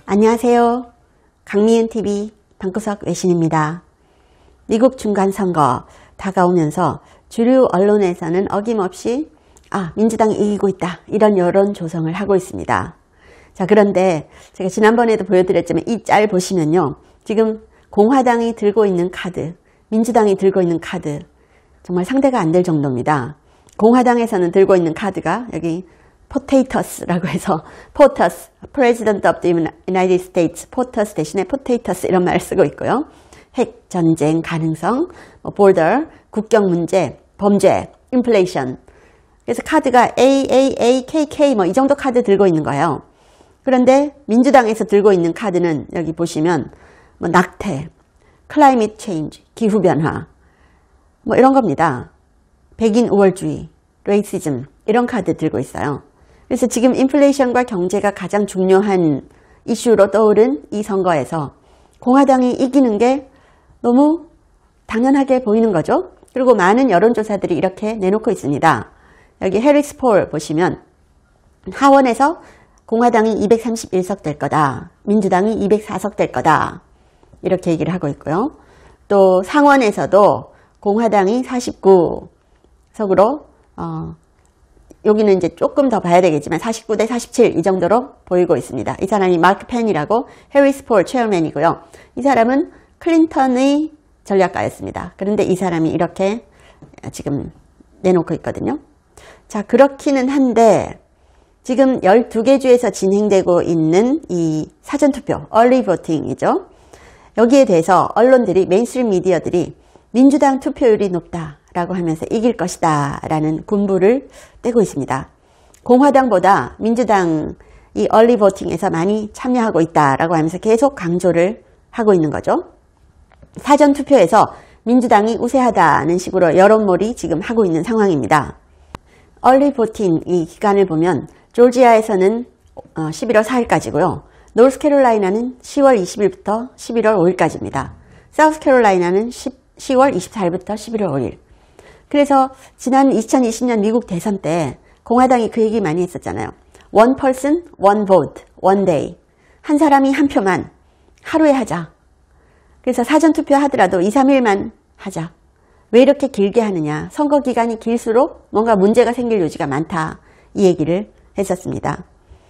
안녕하세요. 강미은TV 방구석 외신입니다. 미국 중간선거 다가오면서 주류 언론에서는 어김없이 민주당이 이기고 있다 이런 여론 조성을 하고 있습니다. 자, 그런데 제가 지난번에도 보여드렸지만 이 짤 보시면요, 지금 공화당이 들고 있는 카드, 민주당이 들고 있는 카드 정말 상대가 안 될 정도입니다. 공화당에서는 들고 있는 카드가 여기 포테이터스라고 해서 포터스, President of the United States, 포터스 대신에 포테이터스 이런 말을 쓰고 있고요. 핵 전쟁 가능성, border, 국경 문제, 범죄, inflation. 그래서 카드가 AAA, KK 이 정도 카드 들고 있는 거예요. 그런데 민주당에서 들고 있는 카드는 여기 보시면 낙태, climate change, 기후변화 이런 겁니다. 백인 우월주의, 레이시즘 이런 카드 들고 있어요. 그래서 지금 인플레이션과 경제가 가장 중요한 이슈로 떠오른 이 선거에서 공화당이 이기는 게 너무 당연하게 보이는 거죠. 그리고 많은 여론조사들이 이렇게 내놓고 있습니다. 여기 해리스 폴 보시면 하원에서 공화당이 231석 될 거다, 민주당이 204석 될 거다 이렇게 얘기를 하고 있고요. 또 상원에서도 공화당이 49석으로 여기는 이제 조금 더 봐야 되겠지만 49대 47 이 정도로 보이고 있습니다. 이 사람이 마크 펜이라고 해리스 폴 체어맨이고요. 이 사람은 클린턴의 전략가였습니다. 그런데 이 사람이 이렇게 지금 내놓고 있거든요. 자, 그렇기는 한데 지금 12개 주에서 진행되고 있는 이 사전투표, 얼리 보팅이죠. 여기에 대해서 언론들이, 메인스트림 미디어들이 민주당 투표율이 높다라고 하면서 이길 것이다 라는 군부를 떼고 있습니다. 공화당보다 민주당 이 얼리 보팅에서 많이 참여하고 있다라고 하면서 계속 강조를 하고 있는 거죠. 사전투표에서 민주당이 우세하다는 식으로 여론몰이 지금 하고 있는 상황입니다. 얼리 보팅 이 기간을 보면 조지아에서는 11월 4일까지고요. 노스캐롤라이나는 10월 20일부터 11월 5일까지입니다. 사우스캐롤라이나는 10월 24일부터 11월 5일. 그래서 지난 2020년 미국 대선 때 공화당이 그 얘기 많이 했었잖아요. One person, one vote, one day. 한 사람이 한 표만 하루에 하자. 그래서 사전투표 하더라도 2, 3일만 하자. 왜 이렇게 길게 하느냐. 선거 기간이 길수록 뭔가 문제가 생길 요지가 많다. 이 얘기를 했었습니다.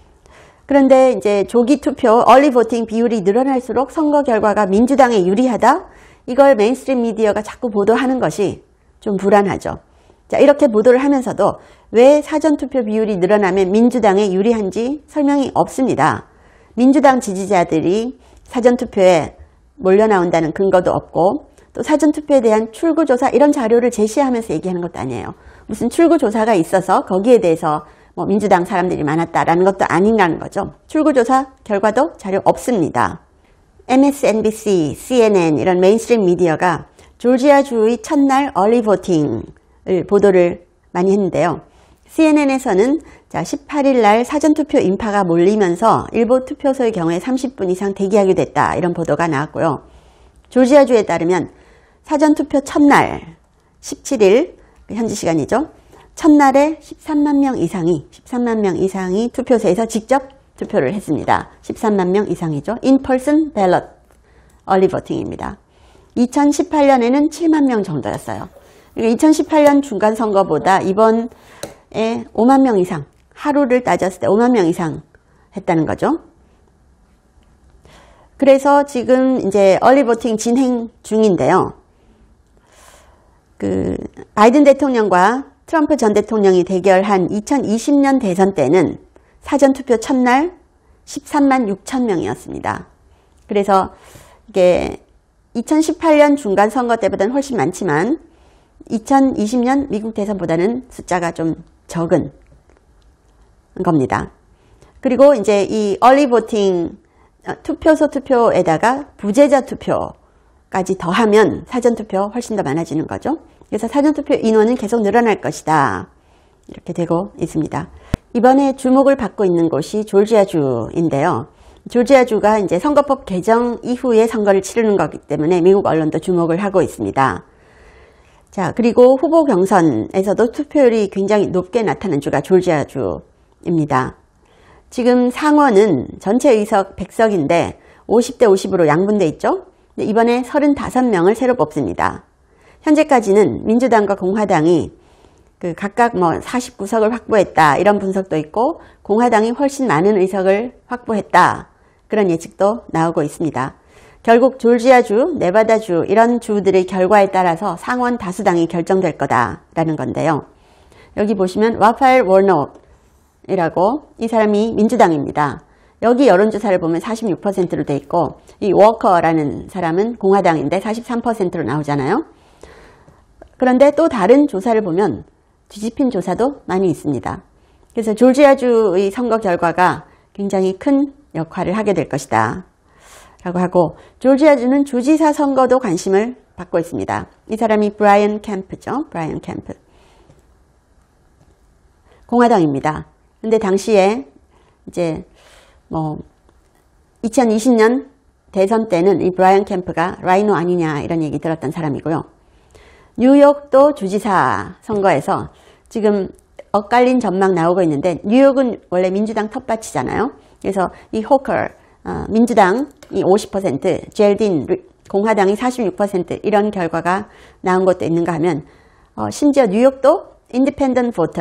그런데 이제 조기 투표, 얼리 보팅 비율이 늘어날수록 선거 결과가 민주당에 유리하다? 이걸 메인스트림 미디어가 자꾸 보도하는 것이 좀 불안하죠. 자, 이렇게 보도를 하면서도 왜 사전투표 비율이 늘어나면 민주당에 유리한지 설명이 없습니다. 민주당 지지자들이 사전투표에 몰려나온다는 근거도 없고 또 사전투표에 대한 출구조사 이런 자료를 제시하면서 얘기하는 것도 아니에요. 무슨 출구조사가 있어서 거기에 대해서 민주당 사람들이 많았다라는 것도 아닌가는 거죠. 출구조사 결과도 자료 없습니다. MSNBC, CNN 이런 메인스트림 미디어가 조지아주의 첫날 얼리 보팅을 보도를 많이 했는데요. CNN에서는 18일 날 사전투표 인파가 몰리면서 일부 투표소의 경우에 30분 이상 대기하게 됐다 이런 보도가 나왔고요. 조지아주에 따르면 사전투표 첫날 17일 현지 시간이죠. 첫날에 13만 명 이상이 투표소에서 직접 투표를 했습니다. 13만 명 이상이죠. In-person ballot early voting입니다. 2018년에는 7만 명 정도였어요. 2018년 중간선거보다 이번에 5만 명 이상, 하루를 따졌을 때 5만 명 이상 했다는 거죠. 그래서 지금 이제 early voting 진행 중인데요. 바이든 대통령과 트럼프 전 대통령이 대결한 2020년 대선 때는 사전투표 첫날 13만 6천 명이었습니다. 그래서 이게 2018년 중간선거 때보다는 훨씬 많지만 2020년 미국 대선보다는 숫자가 좀 적은 겁니다. 그리고 이제 이 얼리 보팅 투표소 투표에다가 부재자 투표까지 더하면 사전투표 훨씬 더 많아지는 거죠. 그래서 사전투표 인원은 계속 늘어날 것이다. 이렇게 되고 있습니다. 이번에 주목을 받고 있는 곳이 조지아주인데요. 조지아주가 이제 선거법 개정 이후에 선거를 치르는 거기 때문에 미국 언론도 주목을 하고 있습니다. 자, 그리고 후보 경선에서도 투표율이 굉장히 높게 나타난 주가 조지아주입니다. 지금 상원은 전체 의석 100석인데 50대 50으로 양분돼 있죠. 이번에 35명을 새로 뽑습니다. 현재까지는 민주당과 공화당이 각각 49석을 확보했다 이런 분석도 있고, 공화당이 훨씬 많은 의석을 확보했다 그런 예측도 나오고 있습니다. 결국 조지아주, 네바다주 이런 주들의 결과에 따라서 상원 다수당이 결정될 거다라는 건데요. 여기 보시면 라파엘 워녹이라고, 이 사람이 민주당입니다. 여기 여론조사를 보면 46%로 돼 있고, 이 워커라는 사람은 공화당인데 43%로 나오잖아요. 그런데 또 다른 조사를 보면 뒤집힌 조사도 많이 있습니다. 그래서 조지아주의 선거 결과가 굉장히 큰 역할을 하게 될 것이다 라고 하고, 조지아주는 주지사 선거도 관심을 받고 있습니다. 이 사람이 브라이언 캠프죠. 브라이언 캠프. 공화당입니다. 근데 당시에 이제 2020년 대선 때는 이 브라이언 캠프가 라이노 아니냐 이런 얘기 들었던 사람이고요. 뉴욕도 주지사 선거에서 지금 엇갈린 전망 나오고 있는데, 뉴욕은 원래 민주당 텃밭이잖아요. 그래서 이 호커, 민주당이 50%, 제일딘 공화당이 46% 이런 결과가 나온 것도 있는가 하면, 심지어 뉴욕도 인디펜던트 보터,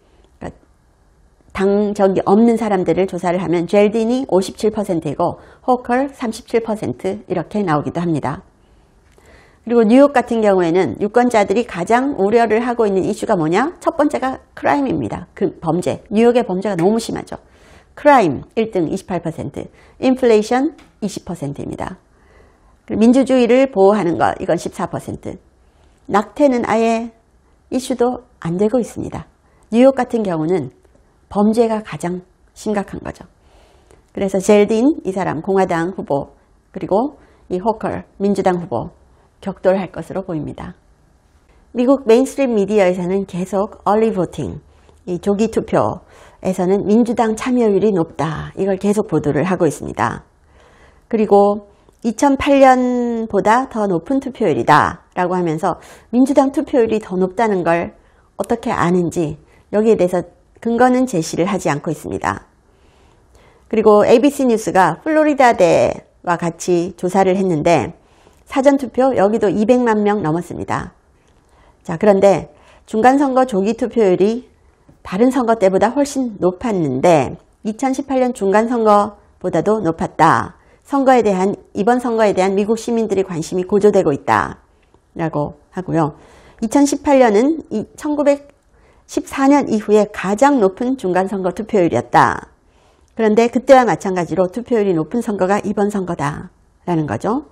당적이 없는 사람들을 조사를 하면 제일딘이 57%이고 호커 37% 이렇게 나오기도 합니다. 그리고 뉴욕 같은 경우에는 유권자들이 가장 우려를 하고 있는 이슈가 뭐냐? 첫 번째가 크라임입니다. 범죄. 뉴욕의 범죄가 너무 심하죠. 크라임 1등 28%, 인플레이션 20%입니다. 민주주의를 보호하는 것, 이건 14%. 낙태는 아예 이슈도 안 되고 있습니다. 뉴욕 같은 경우는 범죄가 가장 심각한 거죠. 그래서 제일딘 이 사람 공화당 후보, 그리고 이 호커 민주당 후보 격돌할 것으로 보입니다. 미국 메인스트림 미디어에서는 계속 얼리 보팅, 이 조기 투표에서는 민주당 참여율이 높다, 이걸 계속 보도를 하고 있습니다. 그리고 2008년보다 더 높은 투표율이다 라고 하면서 민주당 투표율이 더 높다는 걸 어떻게 아는지 여기에 대해서 근거는 제시를 하지 않고 있습니다. 그리고 ABC 뉴스가 플로리다대와 같이 조사를 했는데 사전투표 여기도 200만 명 넘었습니다. 자, 그런데 중간선거 조기 투표율이 다른 선거 때보다 훨씬 높았는데 2018년 중간선거보다도 높았다. 이번 선거에 대한 미국 시민들의 관심이 고조되고 있다 라고 하고요. 2018년은 1914년 이후에 가장 높은 중간선거 투표율이었다. 그런데 그때와 마찬가지로 투표율이 높은 선거가 이번 선거다라는 거죠.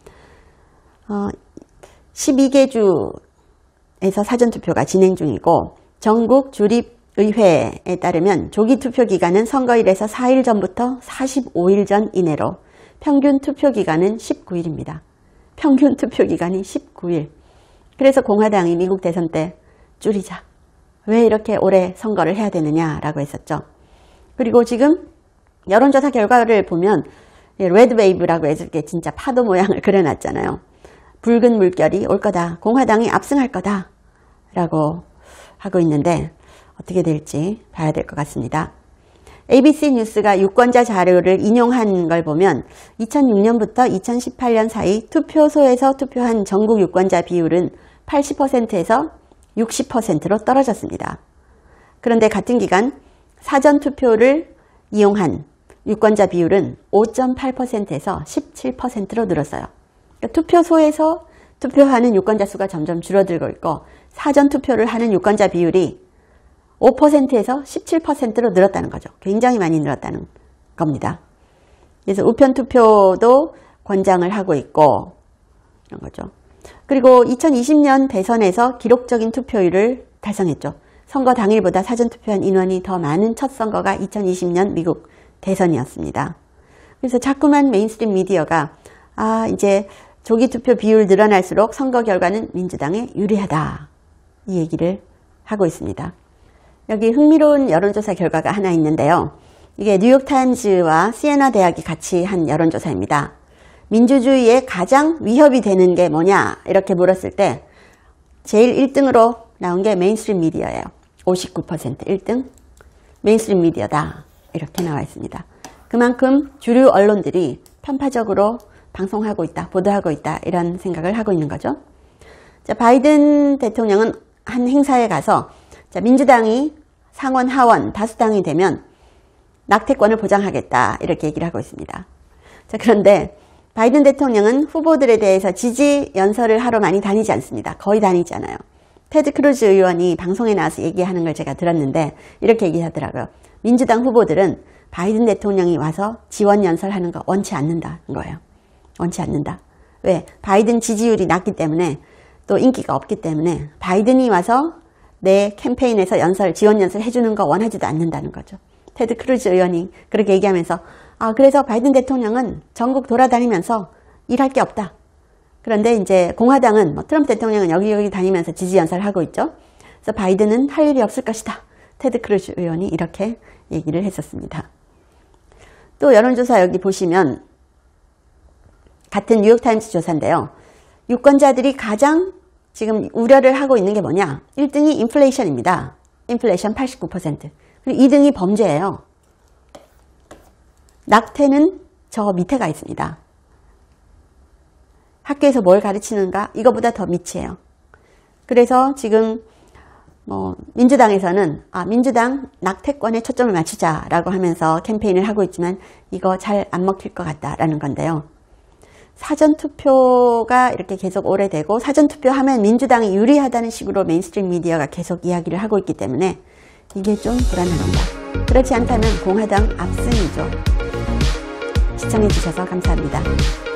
12개 주에서 사전투표가 진행 중이고, 전국 주립의회에 따르면 조기 투표 기간은 선거일에서 4일 전부터 45일 전 이내로, 평균 투표 기간은 19일입니다. 평균 투표 기간이 19일. 그래서 공화당이 미국 대선 때 줄이자, 왜 이렇게 오래 선거를 해야 되느냐라고 했었죠. 그리고 지금 여론조사 결과를 보면 레드 웨이브라고 해서 이렇게 진짜 파도 모양을 그려놨잖아요. 붉은 물결이 올 거다, 공화당이 압승할 거다 라고 하고 있는데 어떻게 될지 봐야 될 것 같습니다. ABC 뉴스가 유권자 자료를 인용한 걸 보면 2006년부터 2018년 사이 투표소에서 투표한 전국 유권자 비율은 80%에서 60%로 떨어졌습니다. 그런데 같은 기간 사전투표를 이용한 유권자 비율은 5.8%에서 17%로 늘었어요. 그러니까 투표소에서 투표하는 유권자 수가 점점 줄어들고 있고, 사전투표를 하는 유권자 비율이 5%에서 17%로 늘었다는 거죠. 굉장히 많이 늘었다는 겁니다. 그래서 우편투표도 권장을 하고 있고 이런 거죠. 그리고 2020년 대선에서 기록적인 투표율을 달성했죠. 선거 당일보다 사전투표한 인원이 더 많은 첫 선거가 2020년 미국 대선이었습니다. 그래서 자꾸만 메인스트림 미디어가 이제 조기 투표 비율 늘어날수록 선거 결과는 민주당에 유리하다, 이 얘기를 하고 있습니다. 여기 흥미로운 여론조사 결과가 하나 있는데요. 이게 뉴욕타임즈와 시에나 대학이 같이 한 여론조사입니다. 민주주의에 가장 위협이 되는 게 뭐냐 이렇게 물었을 때 제일 1등으로 나온 게 메인스트림 미디어예요. 59% 1등 메인스트림 미디어다 이렇게 나와 있습니다. 그만큼 주류 언론들이 편파적으로 방송하고 있다, 보도하고 있다 이런 생각을 하고 있는 거죠. 자, 바이든 대통령은 한 행사에 가서 자, 민주당이 상원, 하원 다수당이 되면 낙태권을 보장하겠다 이렇게 얘기를 하고 있습니다. 자, 그런데 바이든 대통령은 후보들에 대해서 지지 연설을 하러 많이 다니지 않습니다. 거의 다니지 않아요. 테드 크루즈 의원이 방송에 나와서 얘기하는 걸 제가 들었는데 이렇게 얘기하더라고요. 민주당 후보들은 바이든 대통령이 와서 지원 연설하는 거 원치 않는다는 거예요. 원치 않는다. 왜? 바이든 지지율이 낮기 때문에 또 인기가 없기 때문에 바이든이 와서 내 캠페인에서 지원 연설 해주는 거 원하지도 않는다는 거죠. 테드 크루즈 의원이 그렇게 얘기하면서 그래서 바이든 대통령은 전국 돌아다니면서 일할 게 없다. 그런데 이제 공화당은 트럼프 대통령은 여기저기 다니면서 지지 연설을 하고 있죠. 그래서 바이든은 할 일이 없을 것이다. 테드 크루즈 의원이 이렇게 얘기를 했었습니다. 또 여론조사 여기 보시면 같은 뉴욕타임스 조사인데요. 유권자들이 가장 지금 우려를 하고 있는 게 뭐냐? 1등이 인플레이션입니다. 인플레이션 89%. 그리고 2등이 범죄예요. 낙태는 저 밑에 가 있습니다. 학교에서 뭘 가르치는가? 이거보다 더 밑이에요. 그래서 지금 민주당에서는 민주당 낙태권에 초점을 맞추자라고 하면서 캠페인을 하고 있지만 이거 잘 안 먹힐 것 같다라는 건데요. 사전투표가 이렇게 계속 오래되고 사전투표하면 민주당이 유리하다는 식으로 메인스트림 미디어가 계속 이야기를 하고 있기 때문에 이게 좀 불안합니다. 그렇지 않다면 공화당 압승이죠. 시청해 주셔서 감사합니다.